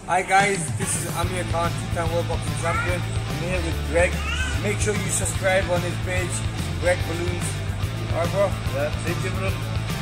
Hi guys, this is Amir Khan, two-time World Boxing Champion. I'm here with Greg. Make sure you subscribe on his page, Greg Balloons. Alright bro? Yeah, thank you bro.